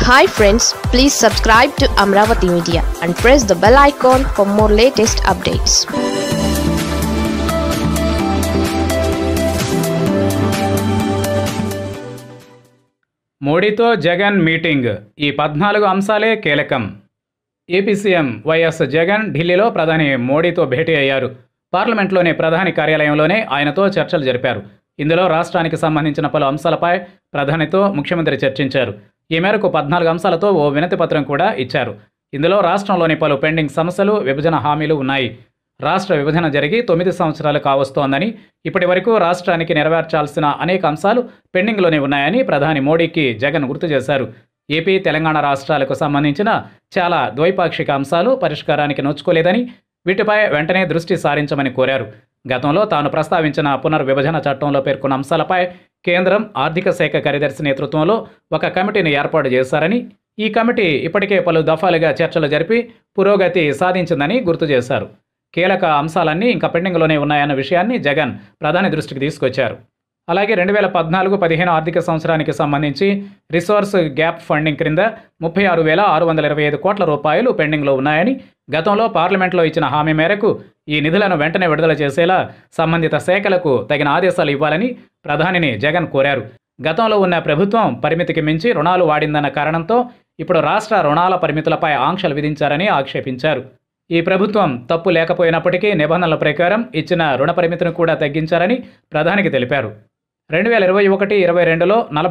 Hi friends, please subscribe to Amaravathi Media and press the bell icon for more latest updates. మోడీతో Jagan meeting ఈ 14 అంశాలే కీలకం. AP CM YS Jagan ఢిల్లీలో ప్రధాని మోడీతో భేటీ అయ్యారు. పార్లమెంట్లోని ప్రధాని కార్యాలయంలోనే ఆయనతో చర్చలు జరిపారు. ఇందులో రాష్ట్రానికి సంబంధించిన పలు అంశాలపై ప్రధానితో ముఖ్యమంత్రి చర్చించారు. ఈ మేరకు 14 అంశాలతో ఓ వినతి పత్రం కూడా ఇచ్చారు. ఇందులో రాష్ట్రంలోని పలు పెండింగ్ సమస్యలు, విభజన హామీలు ఉన్నాయి. రాష్ట్ర విభజన జరిగి 9 సంవత్సరాలు కావస్తోందని, ఇప్పటి వరకు రాష్ట్రానికి నెరవేర్చాల్సిన అనేక అంశాలు పెండింగ్లోనే ఉన్నాయని ప్రధాని మోడీకి జగన్ గుర్తు చేశారు. ఏపీ, తెలంగాణ రాష్ట్రాలకు సంబంధించిన చాలా ద్వైపాక్షిక అంశాలు పరిష్కారానికి నోచుకోలేదని, వీటిపై వెంటనే దృష్టి సారించమని కోరారు. గతంలో తాను ప్రస్తావించిన పునర్విభజన చట్టంలో పేర్కొన్న అంశాలపై కేంద్రం ఆర్థిక శాఖ కార్యదర్శి నేతృత్వంలో ఒక కమిటీని ఏర్పాటు చేశారని, ఈ కమిటీ ఇప్పటికే పలు దఫాలుగా చర్చలు జరిపి పురోగతి సాధించిందని గుర్తు చేశారు. కీలక అంశాలన్నీ ఇంకా పెండింగ్లోనే ఉన్నాయన్న విషయాన్ని జగన్ ప్రధాని దృష్టికి తీసుకొచ్చారు. అలాగే 2014-15 ఆర్థిక సంవత్సరానికి సంబంధించి రిసోర్స్ గ్యాప్ ఫండింగ్ క్రింద 36,625 కోట్ల రూపాయలు పెండింగ్లో ఉన్నాయని, గతంలో పార్లమెంట్లో ఇచ్చిన హామీ మేరకు ఈ నిధులను వెంటనే విడుదల చేసేలా సంబంధిత శాఖలకు తగిన ఆదేశాలు ఇవ్వాలని ప్రధానిని జగన్ కోరారు. గతంలో ఉన్న ప్రభుత్వం పరిమితికి మించి రుణాలు వాడిందన్న కారణంతో ఇప్పుడు రాష్ట్ర రుణాల పరిమితులపై ఆంక్షలు విధించారని ఆక్షేపించారు. ఈ ప్రభుత్వం తప్పు లేకపోయినప్పటికీ నిబంధనల ప్రకారం ఇచ్చిన రుణ పరిమితిని కూడా తగ్గించారని ప్రధానికి తెలిపారు. 2021-22లో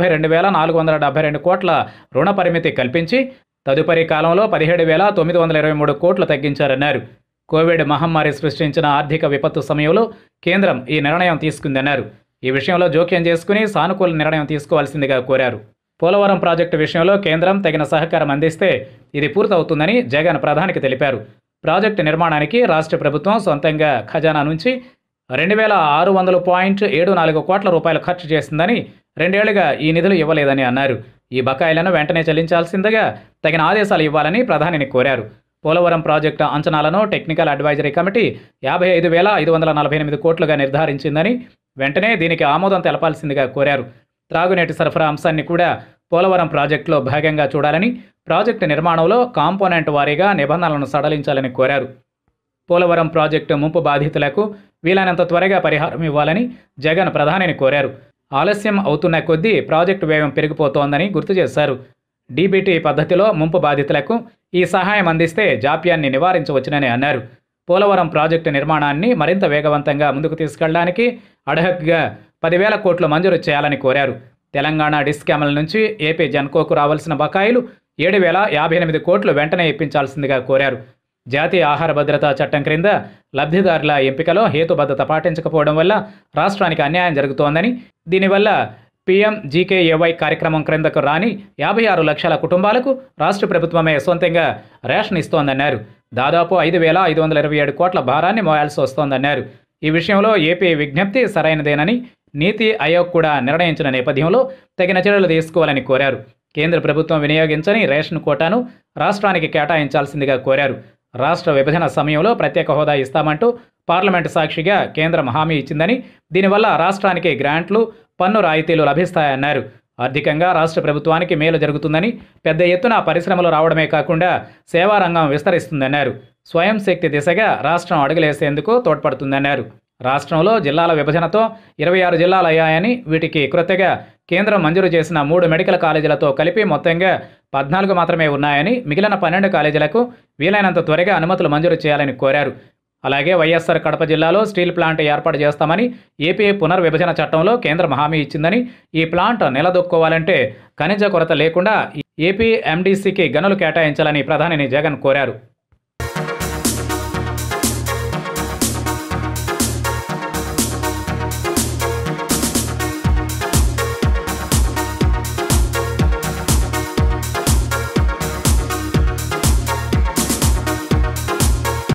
42,472 కోట్ల రుణ పరిమితి కల్పించి తదుపరి కాలంలో 17,923 కోట్లు తగ్గించారన్నారు. కోవిడ్ మహమ్మారి సృష్టించిన ఆర్థిక విపత్తు సమయంలో కేంద్రం ఈ నిర్ణయం తీసుకుందన్నారు. ఈ విషయంలో జోక్యం చేసుకుని సానుకూల నిర్ణయం తీసుకోవాల్సిందిగా కోరారు. పోలవరం ప్రాజెక్టు విషయంలో కేంద్రం తగిన సహకారం అందిస్తే ఇది పూర్తవుతుందని జగన్ ప్రధానికి తెలిపారు. ప్రాజెక్టు నిర్మాణానికి రాష్ట్ర ప్రభుత్వం సొంతంగా ఖజానా నుంచి 2,600.74 కోట్ల రూపాయలు ఖర్చు చేసిందని, 2 ఏళ్లుగా ఈ నిధులు ఇవ్వలేదని అన్నారు. ఈ బకాయిలను వెంటనే చెల్లించాల్సిందిగా తగిన ఆదేశాలు ఇవ్వాలని ప్రధానిని కోరారు. పోలవరం ప్రాజెక్టు అంచనాలను టెక్నికల్ అడ్వైజరీ కమిటీ 55,548 కోట్లుగా నిర్ధారించిందని, వెంటనే దీనికి ఆమోదం తెలపాల్సిందిగా కోరారు. త్రాగునీటి సరఫరా అంశాన్ని కూడా పోలవరం ప్రాజెక్టులో భాగంగా చూడాలని, ప్రాజెక్టు నిర్మాణంలో కాంపోనెంట్ వారీగా నిబంధనలను సడలించాలని కోరారు. పోలవరం ప్రాజెక్టు ముంపు బాధితులకు వీలైనంత త్వరగా పరిహారం ఇవ్వాలని జగన్ ప్రధానిని కోరారు. ఆలస్యం అవుతున్న కొద్దీ ప్రాజెక్టు వ్యయం పెరిగిపోతోందని గుర్తు చేశారు. డీబీటీ పద్ధతిలో ముంపు బాధితులకు ఈ సహాయం అందిస్తే జాప్యాన్ని నివారించవచ్చునని అన్నారు. పోలవరం ప్రాజెక్టు నిర్మాణాన్ని మరింత వేగవంతంగా ముందుకు తీసుకెళ్లడానికి అడహక్గా 10,000 కోట్లు మంజూరు చేయాలని కోరారు. తెలంగాణ డిస్కామ్ల నుంచి ఏపీ జన్కోకు రావాల్సిన బకాయిలు 7,058 కోట్లు వెంటనే ఇప్పించాల్సిందిగా కోరారు. జాతీయ ఆహార భద్రతా చట్టం క్రింద లబ్ధిదారుల ఎంపికలో హేతుబద్ధత పాటించకపోవడం వల్ల రాష్ట్రానికి అన్యాయం జరుగుతోందని, దీనివల్ల PMGKAY కార్యక్రమం క్రిందకు రాని 56 లక్షల కుటుంబాలకు రాష్ట్ర ప్రభుత్వమే సొంతంగా రేషన్ ఇస్తోందన్నారు. దాదాపు 5,527 కోట్ల భారాన్ని మోయాల్సి వస్తోందన్నారు. ఈ విషయంలో ఏపీ విజ్ఞప్తి సరైనదేనని నీతి ఆయోగ్ కూడా నిర్ణయించిన నేపథ్యంలో తగిన చర్యలు తీసుకోవాలని కోరారు. కేంద్ర ప్రభుత్వం వినియోగించని రేషన్ కోటాను రాష్ట్రానికి కేటాయించాల్సిందిగా కోరారు. రాష్ట్ర విభజన సమయంలో ప్రత్యేక హోదా ఇస్తామంటూ పార్లమెంటు సాక్షిగా కేంద్రం హామీ ఇచ్చిందని, దీనివల్ల రాష్ట్రానికి గ్రాంట్లు, పన్ను రాయితీలు లభిస్తాయన్నారు. ఆర్థికంగా రాష్ట్ర ప్రభుత్వానికి మేలు జరుగుతుందని, పెద్ద ఎత్తున పరిశ్రమలు రావడమే కాకుండా సేవారంగం విస్తరిస్తుందన్నారు. స్వయం శక్తి దిశగా రాష్ట్రం అడుగులేసేందుకు తోడ్పడుతుందన్నారు. రాష్ట్రంలో జిల్లాల విభజనతో 26 జిల్లాలు అయ్యాయని, వీటికి క్రొత్తగా కేంద్రం మంజూరు చేసిన 3 మెడికల్ కాలేజీలతో కలిపి మొత్తంగా 14 మాత్రమే ఉన్నాయని, మిగిలిన 12 కాలేజీలకు వీలైనంత త్వరగా అనుమతులు మంజూరు చేయాలని కోరారు. అలాగే వైఎస్ఆర్ కడప జిల్లాలో స్టీల్ ప్లాంట్ ఏర్పాటు చేస్తామని ఏపీ పునర్విభజన చట్టంలో కేంద్రం హామీ ఇచ్చిందని, ఈ ప్లాంట్ నిలదొక్కోవాలంటే ఖనిజ కొరత లేకుండా ఏపీ MDCకి గనులు కేటాయించాలని ప్రధానిని జగన్ కోరారు.